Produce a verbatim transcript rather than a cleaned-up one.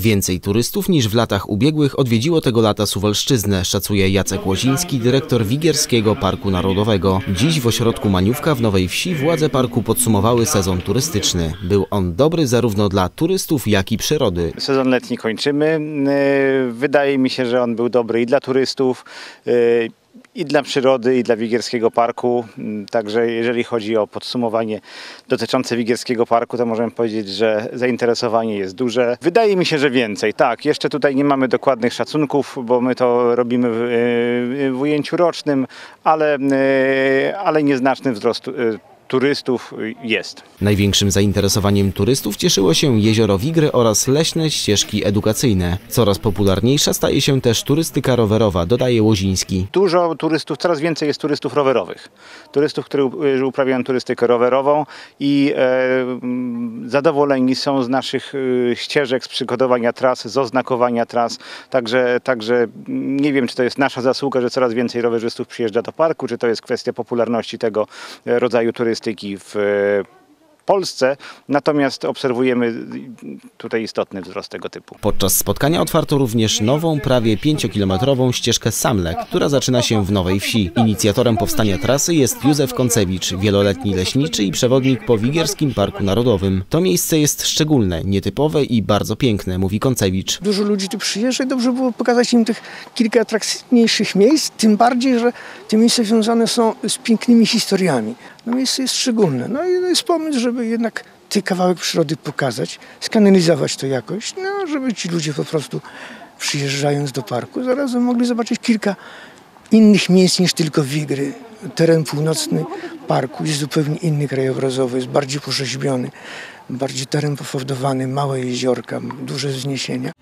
Więcej turystów niż w latach ubiegłych odwiedziło tego lata Suwalszczyznę, szacuje Jacek Łoziński, dyrektor Wigierskiego Parku Narodowego. Dziś w ośrodku Maniówka w Nowej Wsi władze parku podsumowały sezon turystyczny. Był on dobry zarówno dla turystów, jak i przyrody. Sezon letni kończymy. Wydaje mi się, że on był dobry i dla turystów, i dla przyrody, i dla Wigierskiego Parku. Także jeżeli chodzi o podsumowanie dotyczące Wigierskiego Parku, to możemy powiedzieć, że zainteresowanie jest duże. Wydaje mi się, że więcej. Tak, jeszcze tutaj nie mamy dokładnych szacunków, bo my to robimy w, w ujęciu rocznym, ale, ale nieznaczny wzrost turystów jest. Największym zainteresowaniem turystów cieszyło się jezioro Wigry oraz leśne ścieżki edukacyjne. Coraz popularniejsza staje się też turystyka rowerowa, dodaje Łoziński. Dużo turystów, coraz więcej jest turystów rowerowych. Turystów, którzy uprawiają turystykę rowerową i e, zadowoleni są z naszych e, ścieżek, z przygotowania tras, z oznakowania tras. Także, także nie wiem, czy to jest nasza zasługa, że coraz więcej rowerzystów przyjeżdża do parku, czy to jest kwestia popularności tego rodzaju turystyki w Polsce, natomiast obserwujemy tutaj istotny wzrost tego typu. Podczas spotkania otwarto również nową, prawie pięciokilometrową ścieżkę Samlek, która zaczyna się w Nowej Wsi. Inicjatorem powstania trasy jest Józef Koncewicz, wieloletni leśniczy i przewodnik po Wigierskim Parku Narodowym. To miejsce jest szczególne, nietypowe i bardzo piękne, mówi Koncewicz. Dużo ludzi tu przyjeżdża i dobrze było pokazać im tych kilka atrakcyjniejszych miejsc, tym bardziej, że te miejsca związane są z pięknymi historiami. No miejsce jest szczególne. No i jest pomysł, żeby jednak ten kawałek przyrody pokazać, skanalizować to jakoś, no żeby ci ludzie po prostu przyjeżdżając do parku zarazem mogli zobaczyć kilka innych miejsc niż tylko Wigry. Teren północny parku jest zupełnie inny krajobrazowy, jest bardziej porzeźbiony, bardziej teren pofałdowany, małe jeziorka, duże wzniesienia.